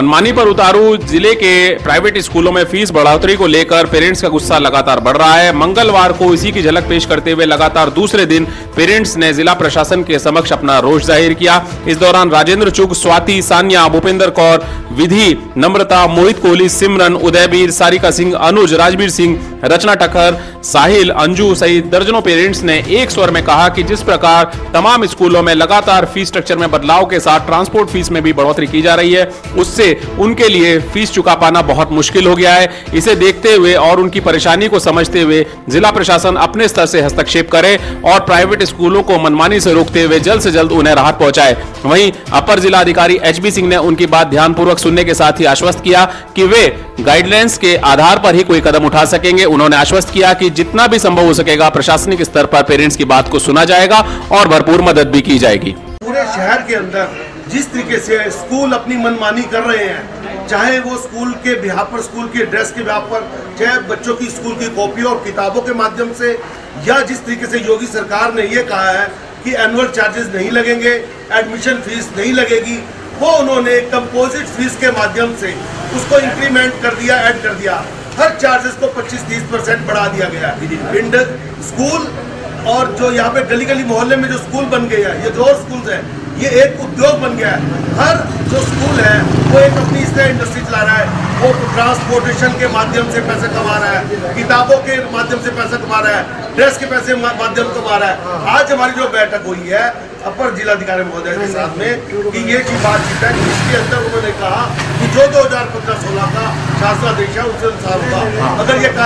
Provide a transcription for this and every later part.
मनमानी पर उतारू। जिले के प्राइवेट स्कूलों में फीस बढ़ोतरी को लेकर पेरेंट्स का गुस्सा लगातार बढ़ रहा है। मंगलवार को इसी की झलक पेश करते हुए लगातार दूसरे दिन पेरेंट्स ने जिला प्रशासन के समक्ष अपना रोष जाहिर किया। इस दौरान राजेंद्र चुग, स्वाति, सान्या, भूपेंद्र कौर, विधि, नम्रता, मोहित कोहली, सिमरन, उदयवीर, सारिका सिंह, अनुज, राजवीर सिंह, रचना टक्कर, साहिल, अंजू सहित दर्जनों पेरेंट्स ने एक स्वर में कहा कि जिस प्रकार तमाम स्कूलों में लगातार फीस स्ट्रक्चर में बदलाव के साथ ट्रांसपोर्ट फीस में भी बढ़ोतरी की जा रही है, उससे उनके लिए फीस चुका पाना बहुत मुश्किल हो गया है। इसे देखते हुए और उनकी परेशानी को समझते हुए जिला प्रशासन अपने स्तर से हस्तक्षेप करे और प्राइवेट स्कूलों को मनमानी से रोकते हुए जल्द से जल्द उन्हें राहत पहुंचाए। वहीं अपर जिला अधिकारी एचबी सिंह ने उनकी बात ध्यानपूर्वक सुनने के साथ ही आश्वस्त किया कि वे गाइडलाइंस के आधार पर ही कोई कदम उठा सकेंगे। उन्होंने आश्वस्त किया कि जितना भी संभव हो सकेगा प्रशासनिक स्तर पर पेरेंट्स की बात को सुना जाएगा और भरपूर मदद भी की जाएगी। पूरे शहर के अंदर जिस तरीके से स्कूल अपनी मनमानी कर रहे हैं, चाहे वो स्कूल के बिहार पर, स्कूल के ड्रेस के बिहार पर, चाहे बच्चों की स्कूल की कॉपी और किताबों के माध्यम से, या जिस तरीके से योगी सरकार ने ये कहा है कि एनुअल चार्जेस नहीं लगेंगे, एडमिशन फीस नहीं लगेगी, वो उन्होंने कंपोजिट फीस के माध्यम से उसको इंक्रीमेंट कर दिया, ऐड कर दिया। हर चार्जेस को 25-30% बढ़ा दिया गया। स्कूल और जो यहाँ पे गली गली मोहल्ले में जो स्कूल बन गए हैं, ये जो स्कूल है, ये एक उद्योग बन गया है। हर जो स्कूल है वो एक अपनी इस तरह इंडस्ट्री चला रहा है। वो ट्रांसपोर्टेशन के माध्यम से पैसे कमा रहा है, किताबों के माध्यम से पैसा कमा रहा है, ड्रेस के पैसे माध्यम से कमा रहा है। आज हमारी जो बैठक हुई है अपर जिलाधिकारी महोदय के साथ में कि ये चीज बातचीत है, इसके अंदर उन्होंने कहा कि जो 2015-16 का शासनादेश है उसके अनुसार होगा। अगर ये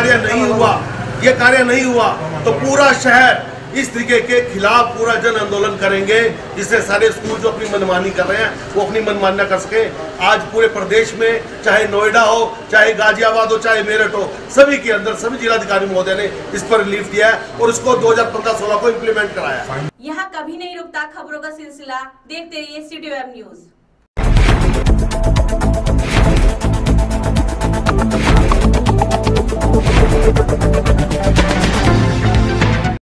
कार्य नहीं हुआ तो पूरा शहर इस तरीके के खिलाफ पूरा जन आंदोलन करेंगे, जिससे सारे स्कूल जो अपनी मनमानी कर रहे हैं वो अपनी मनमानी न कर सके। आज पूरे प्रदेश में, चाहे नोएडा हो, चाहे गाजियाबाद हो, चाहे मेरठ हो, सभी के अंदर सभी जिलाधिकारी महोदय ने इस पर रिलीफ दिया है और इसको 2015-16 को इम्प्लीमेंट कराया। यहाँ कभी नहीं रुकता खबरों का सिलसिला, देखते रहिए सिटी वेब न्यूज।